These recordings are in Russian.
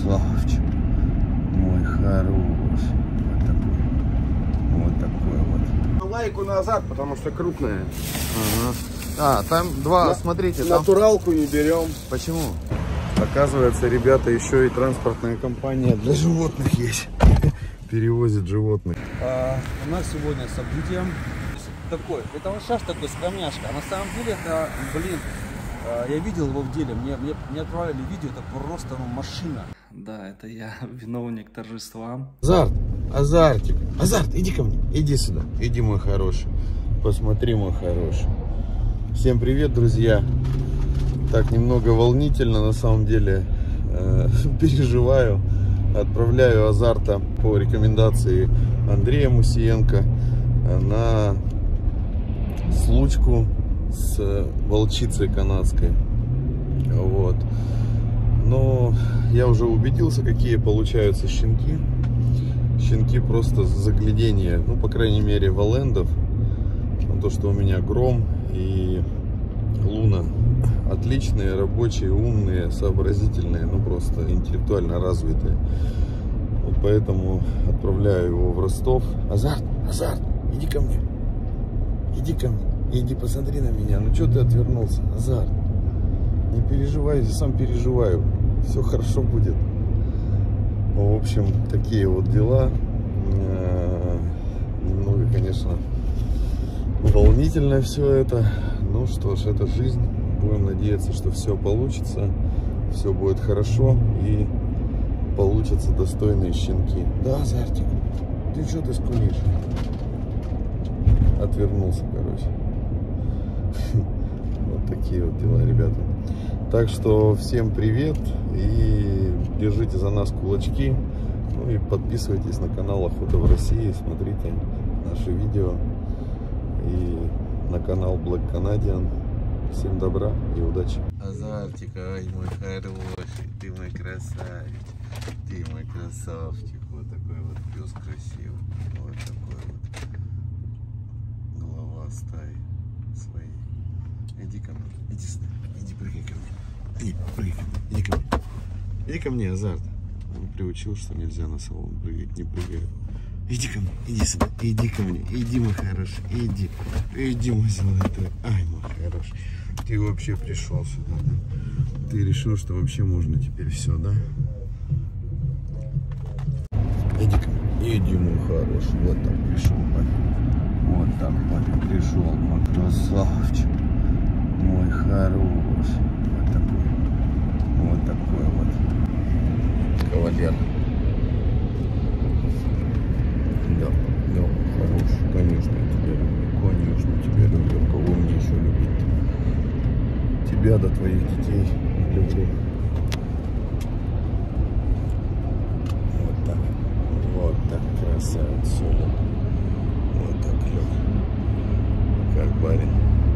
красавчик. Мой хороший. Вот такой вот. Лайку назад, потому что крупная. Ага. А, там два, смотрите. Натуралку не берем. Почему? Оказывается, ребята, еще и транспортная компания для животных есть. Перевозит животных. У нас сегодня событие такое. Это лошадь такой, скромняшка. А на самом деле это, блин, я видел его в деле. Мне отправили видео, это просто машина. Да, это я, виновник торжества. Азартик. Азарт, иди ко мне. Иди сюда. Иди, мой хороший. Посмотри, мой хороший. Всем привет, друзья. Так, немного волнительно, на самом деле. Переживаю. Отправляю Азарта по рекомендации Андрея Мусиенко на случку с волчицей канадской. Вот. Но я уже убедился, какие получаются щенки. Щенки просто заглядение. Ну, по крайней мере, валендов. То, что у меня Гром и Луна. Отличные, рабочие, умные, сообразительные, ну просто интеллектуально развитые. Вот поэтому отправляю его в Ростов. Азарт, иди ко мне. Иди ко мне. Иди посмотри на меня. Ну что ты отвернулся? Азарт. Не переживай, я сам переживаю. Все хорошо будет. В общем, такие вот дела. Немного, конечно, волнительно все это. Ну что ж, это жизнь. Будем надеяться, что все получится, все будет хорошо и получатся достойные щенки. Да, Азартик, ты что ты скулишь? Отвернулся, короче. Вот такие вот дела, ребята. Так что всем привет и держите за нас кулачки. Ну и подписывайтесь на канал Охота в России, смотрите наши видео и на канал Black Canadian. Всем добра и удачи. Азартик, ай, мой хороший, ты мой красавец, ты мой красавчик. Вот такой вот пес красивый, вот такой вот глава стаи своей. Иди ко мне, иди сюда, иди прыгай ко мне, иди прыгай ко мне, иди ко мне, иди ко мне, Азарт. Он приучил, что нельзя на солому прыгать, не прыгай. Иди ко мне, иди сюда, иди ко мне, иди, мой хороший, иди, мой золотой, ай, мой хороший. Ты вообще пришел сюда, да? Ты решил, что вообще можно теперь все, да? Иди ко мне, иди, мой хороший, вот так пришел, папа. Вот так, папа, пришел, мой красавчик, мой хороший, вот такой вот кавалер. Да, хороший, конечно, я тебя люблю, конечно, тебя люблю. Кого мне еще любить? Тебя до твоих детей люблю. Вот так красавец, Соля. Вот так лег, как барин.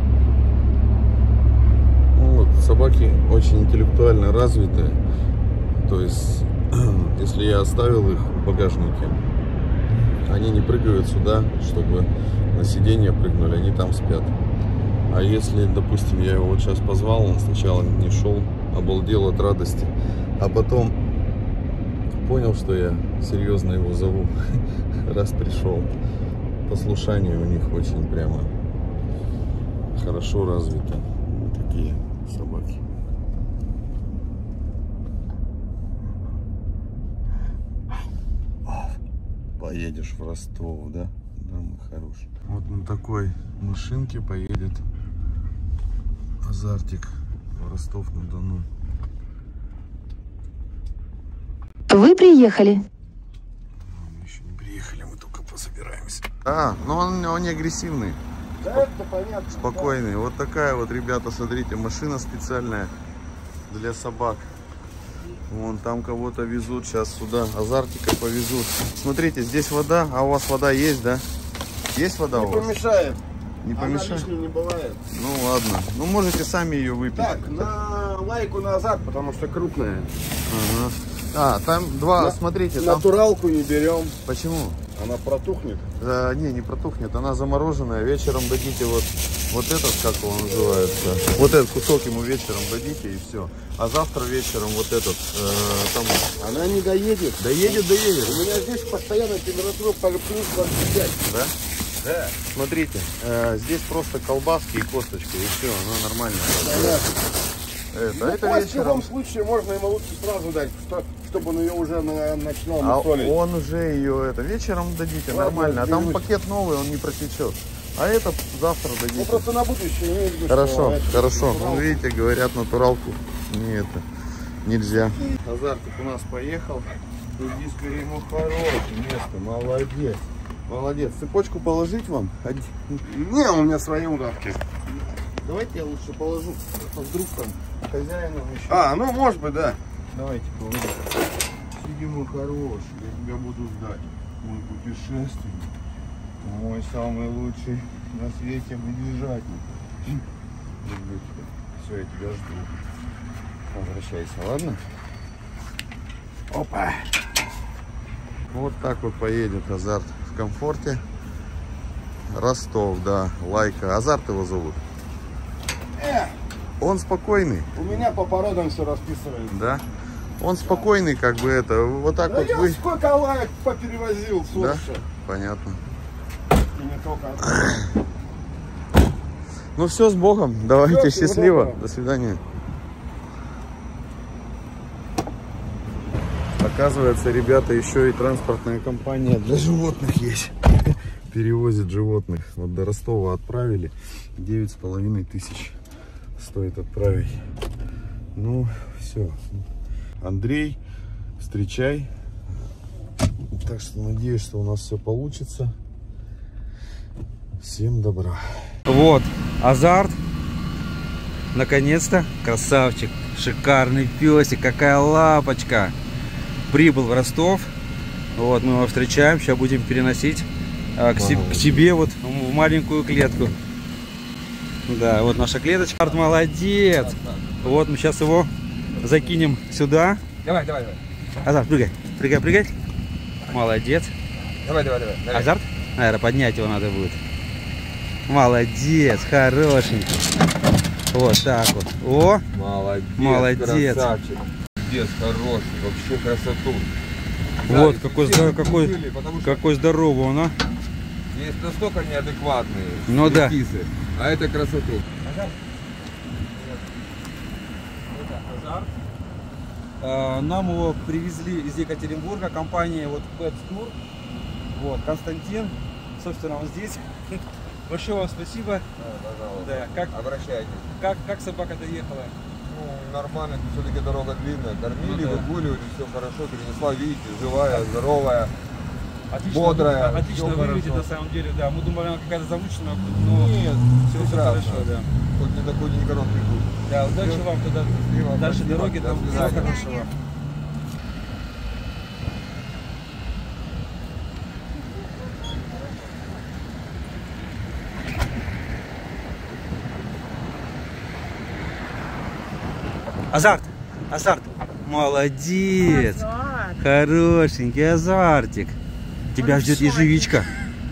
Ну, вот, собаки очень интеллектуально развитые. То есть, если я оставил их в багажнике, они не прыгают сюда, чтобы на сиденье прыгнули, они там спят. А если, допустим, я его вот сейчас позвал, он сначала не шел, обалдел от радости, а потом понял, что я серьезно его зову, раз пришел. Послушание у них очень прямо хорошо развито. Вот такие собаки. Поедешь в Ростов, да? Да, мой хороший. Вот на такой машинке поедет Азартик в Ростов-на-Дону. Вы приехали. Мы еще не приехали, мы только пособираемся. Ну он не агрессивный. Да, это понятно. Спокойный. Да. Вот такая вот, ребята, смотрите, машина специальная для собак. Вон там кого-то везут, сейчас сюда Азартика повезут. Смотрите, здесь вода, а у вас вода есть, да? Есть вода у вас? Не помешает. Не помешает? Она лишней не бывает. Ну ладно, ну можете сами ее выпить. Так, на лайку назад, потому что крупная. Ага. А, там два, смотрите. Натуралку не берем. Почему? Она протухнет. Не протухнет, она замороженная. Вечером дадите вот этот, как его называется, вот этот кусок ему вечером дадите и все. А завтра вечером вот этот, там Она не доедет. Доедет. У меня здесь постоянная температура плюс 25. Да? Да. Смотрите, здесь просто колбаски и косточка, и все, оно нормально. Ну, Это кость в вечером. любом случае можно ему лучше сразу дать, чтобы он ее уже начинал А мусолить. он уже ее вечером дадите, Ладно, нормально. А там берусь. пакет новый, он не протечет. А это завтра Ну дадите. просто на будущее имею в виду, Хорошо, что хорошо. натурал. Ну, видите, говорят, натуралку не это нельзя. Азартик у нас поехал. Иди скорее, ему хорошее место. Молодец. Молодец. Цепочку положить вам? Не, у меня свои удавки. Давайте я лучше положу. А вдруг там хозяином еще. А, ну может быть, да. Давайте положим. Сиди, мой хороший, я тебя буду ждать. Мой путешественник. Мой самый лучший на свете медвежатник. Люблю тебя. Все, я тебя жду. Возвращайся, ладно? Опа! Вот так вот поедет Азарт в комфорте. Ростов, да, Лайка. Азарт его зовут. Он спокойный, У меня по породам все расписывается. да? Он спокойный, как бы это, вот так Да вот я вы... сколько лаек поперевозил, Да? слушай. Понятно. И не только. Ну все, с Богом. Давайте, Всё, всего счастливо. доброго. До свидания. Оказывается, ребята, еще и транспортная компания для животных есть. Перевозит животных. Вот до Ростова отправили. 9500 стоит отправить. Ну, все. Андрей, встречай. Так что надеюсь, что у нас все получится. Всем добра. Вот, Азарт. Наконец-то, красавчик, шикарный песик, какая лапочка. Прибыл в Ростов. Вот, мы его встречаем, сейчас будем переносить к себе вот в маленькую клетку. Да, вот наша клеточка. Молодец. Вот мы сейчас его закинем сюда. Давай. Азарт, прыгай. Молодец. Давай. Азарт? Наверное, поднять его надо будет. Молодец, хороший. Вот так вот. О, молодец. Красавчик. Пиздец хороший, вообще красоту. вот Да, какой, все какой, были, потому что какой здоровый он, а. есть настолько неадекватные Ну да. кисы, а это красоту. Нам его привезли из Екатеринбурга, компания вот Pet Tour. Вот, Константин, собственно, он здесь. Большое вам спасибо. Пожалуйста. Да, Обращайтесь. как собака доехала? Ну, нормально, все-таки дорога длинная. Кормили, Ну да. выгуливали, все хорошо, перенесла, видите, живая, здоровая. Отлично, Бодрая, отлично всё выглядит хорошо. на самом деле, да. Мы думали, она какая-то замученная, но Нет, все прекрасно. хорошо, да. Хоть не такой не короткий путь. Да, удачи Всё. вам туда, Счастливо, дальше спасибо. дороги, До там всего свидания. хорошего. Азарт, молодец, хорошенький Азартик. Тебя ждет ежевичка.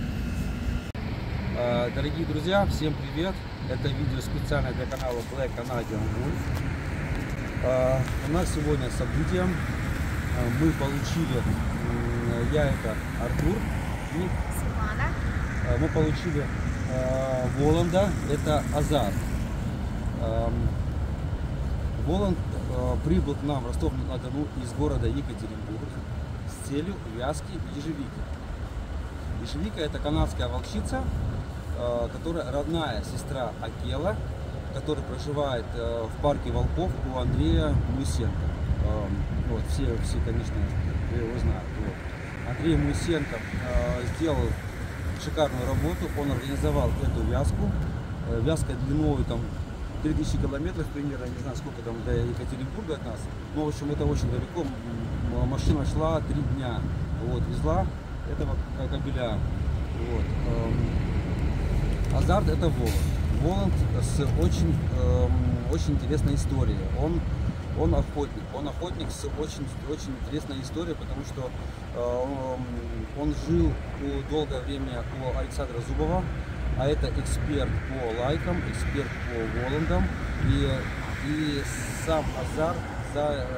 Дорогие друзья, всем привет. Это видео специально для канала Black Canadian Wolf. У нас сегодня событие. Мы получили, я это Артур, и мы получили Воланда, это Азарт. Воланд прибыл к нам в Ростов-на-Дону из города Екатеринбург с целью вязки ежевики. Ежевика — это канадская волчица, которая родная сестра Акела, который проживает в парке волков у Андрея Мусенко. Вот, все, конечно, его знают. Вот. Андрей Мусенко сделал шикарную работу, он организовал эту вязку. Вязка длиной там 3000 километров примерно, не знаю сколько там до Екатеринбурга от нас, но в общем это очень далеко. Машина шла 3 дня, вот, везла этого кобеля. Вот. Азарт — это Воланд с очень интересной историей. Он охотник с очень интересной историей, потому что он жил долгое время у Александра Зубова. А это эксперт по лайкам, эксперт по Воландам. И сам Азарт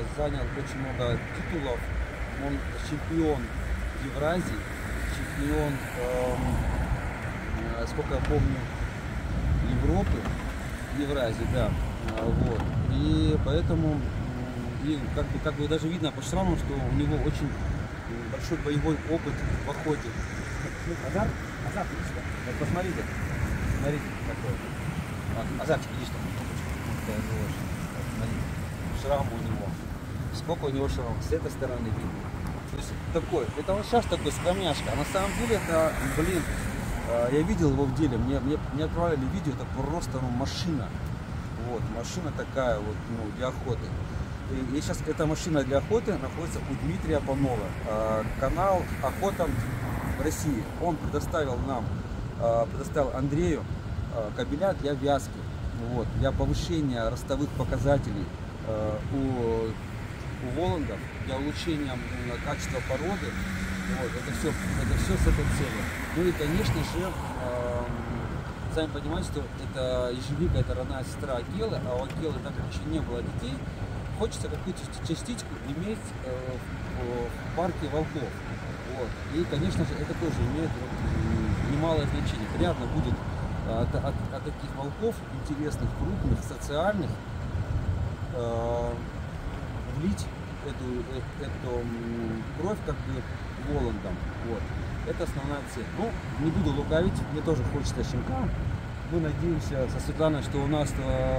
занял очень много титулов. Он чемпион Евразии, чемпион, сколько я помню, Европы, Евразии, да. Вот. И поэтому, и как бы даже видно по шраму, что у него очень большой боевой опыт в охоте. Азар, иди сюда. Вот посмотрите. Смотрите, какой. Азарчик, иди сюда. Смотри, шрам у него. Сколько у него шрамов? С этой стороны видно. То есть такой, это он сейчас такой скромняшка. А на самом деле это, блин, я видел его в деле. Мне отправили видео, это просто машина. Вот, машина такая вот, ну, для охоты. И сейчас эта машина для охоты находится у Дмитрия Панова. Канал «Охота в России». Он предоставил Андрею кабеля для вязки. Вот, для повышения ростовых показателей у Воландов, для улучшения качества породы. Вот, это все с этой целью. Ну и, конечно же, сами понимаете, что это ежевика, это родная сестра Акелы, а у Акелы, так как еще не было детей, хочется какую-то частичку иметь в парке волков. Вот. И, конечно же, это тоже имеет немалое значение. Приятно будет от таких волков, интересных, крупных, социальных, влить эту кровь как бы Воландам. Вот. Это основная цель. Ну, не буду лукавить, мне тоже хочется щенка. Мы надеемся со Светланой, что у нас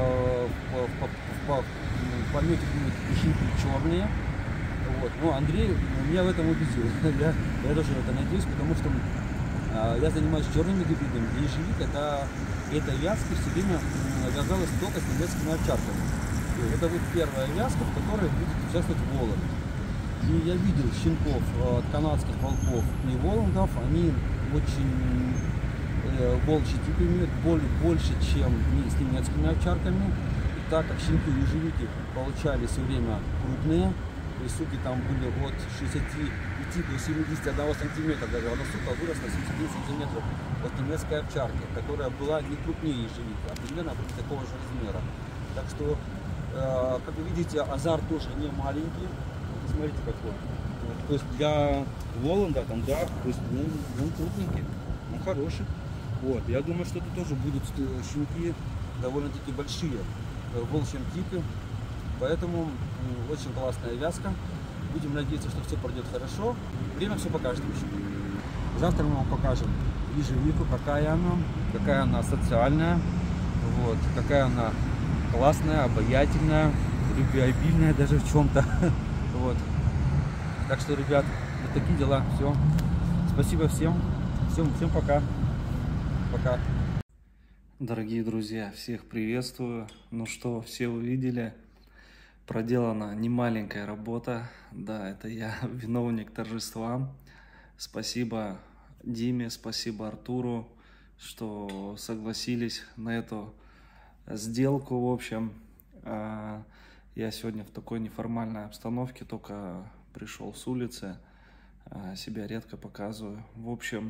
в помете будут щенки черные. Вот. Ну, Андрей меня в этом убедил. Я тоже в это надеюсь, потому что я занимаюсь черными гибридами. И ежевика, эта вязка все время вязалась только с немецкими овчарками. Это будет первая вязка, в которой будет участвовать Воланд. И я видел щенков канадских волков и Воландов, они очень волчий тип имеют, больше, чем с немецкими овчарками. И так как щенки ежевики получали все время крупные, то есть суки там были от 65 до 71 сантиметра, даже одна сука выросла 71 сантиметров от немецкой овчарки, которая была не крупнее ежевики, а примерно такого же размера. Так что, как вы видите, Азар тоже не маленький. Смотрите какой. То есть для Воланда там, да, то есть он крупненький, он хороший. Вот, я думаю, что это тоже будут щенки довольно-таки большие в волчьем типе. Поэтому очень классная вязка. Будем надеяться, что все пройдет хорошо. Время все покажет еще. Завтра мы вам покажем ежевику, какая она социальная, вот, какая она классная, обаятельная, любвеобильная даже в чем-то. Вот. Так что, ребят, вот такие дела. Все. Спасибо всем. Всем пока. Пока. Дорогие друзья, всех приветствую. Ну что, все увидели? Проделана немаленькая работа. Да, это я, виновник торжества. Спасибо Диме, спасибо Артуру, что согласились на эту сделку. В общем, я сегодня в такой неформальной обстановке, только пришел с улицы, себя редко показываю. В общем,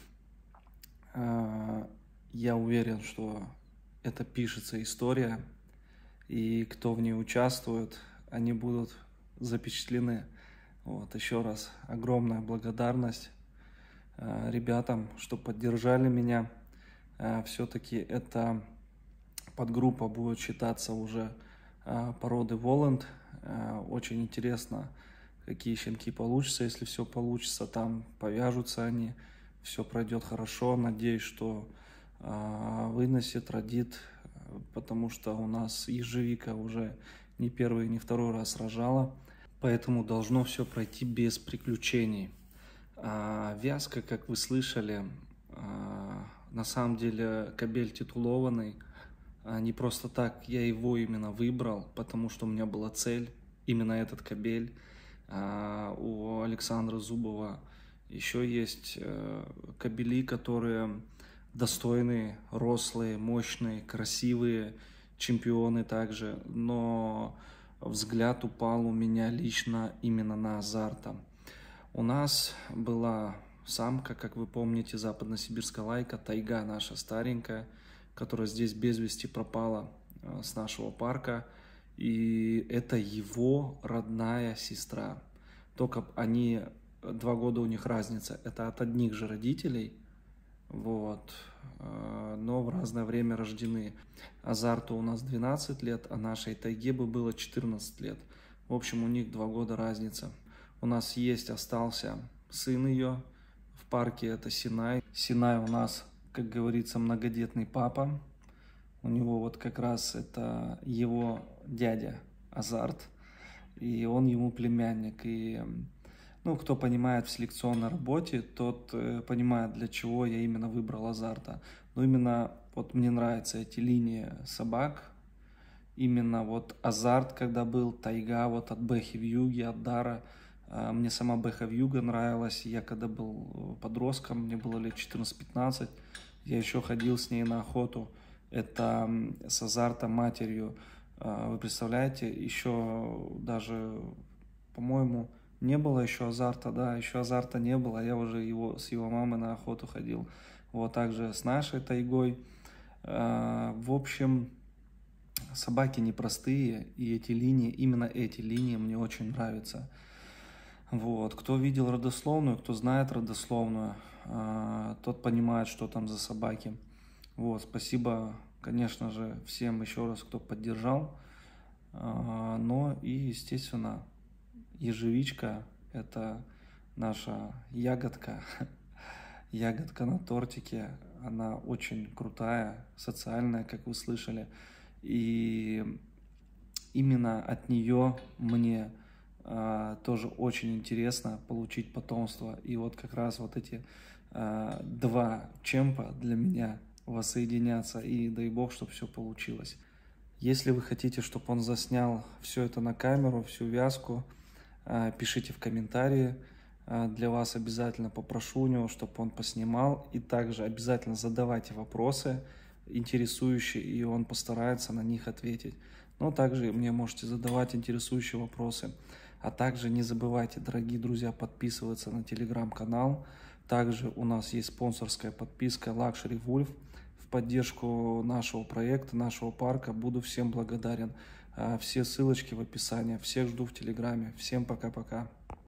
я уверен, что это пишется история, и кто в ней участвует, они будут запечатлены. Вот, еще раз огромная благодарность ребятам, что поддержали меня. Все-таки эта подгруппа будет считаться уже породы Воланд. Очень интересно, какие щенки получатся. Если все получится, там повяжутся они, все пройдет хорошо. Надеюсь, что выносит, родит, потому что у нас ежевика уже не первый, не второй раз рожала, поэтому должно все пройти без приключений. Вязка, как вы слышали, на самом деле кобель титулованный. Не просто так я его именно выбрал, потому что у меня была цель именно этот кобель. У Александра Зубова еще есть кобели, которые достойные, рослые, мощные, красивые, чемпионы также. Но взгляд упал у меня лично именно на Азарта. У нас была самка, как вы помните, западносибирская лайка, тайга наша старенькая, которая здесь без вести пропала с нашего парка. И это его родная сестра. Только они, 2 года у них разница. Это от одних же родителей, вот, но в разное время рождены. Азарту у нас 12 лет, а нашей Тайге бы было 14 лет. В общем, у них 2 года разница. У нас остался сын ее в парке, это Синай. Синай у нас, как говорится, многодетный папа. У него вот как раз это его дядя Азарт, и он ему племянник. И, ну, кто понимает в селекционной работе, тот понимает, для чего я именно выбрал Азарта. Но именно вот мне нравятся эти линии собак. Именно вот Азарт, когда был, Тайга, вот от Бэхи Вьюги, от Дара. Мне сама Бэха Вьюга нравилась. Я когда был подростком, мне было лет 14-15, я еще ходил с ней на охоту. Это с Азартом матерью. Вы представляете, еще даже, по-моему, не было еще Азарта, да, еще Азарта не было, я уже с его мамой на охоту ходил. Вот также с нашей Тайгой. В общем, собаки непростые, и именно эти линии мне очень нравятся. Вот. Кто видел родословную, кто знает родословную, тот понимает, что там за собаки. Вот. Спасибо, конечно же, всем еще раз, кто поддержал. Но и, естественно, ежевичка – это наша ягодка. Ягодка на тортике. Она очень крутая, социальная, как вы слышали. И именно от нее мне тоже очень интересно получить потомство. И вот как раз вот эти 2 чемпа для меня воссоединятся. И дай бог, чтобы все получилось. Если вы хотите, чтобы он заснял все это на камеру, всю вязку, пишите в комментарии. Для вас обязательно попрошу у него, чтобы он поснимал. И также обязательно задавайте вопросы интересующие, и он постарается на них ответить. Но также мне можете задавать интересующие вопросы. А также не забывайте, дорогие друзья, подписываться на телеграм-канал. Также у нас есть спонсорская подписка Luxury Wolf в поддержку нашего проекта, нашего парка. Буду всем благодарен. Все ссылочки в описании. Всех жду в телеграме. Всем пока-пока.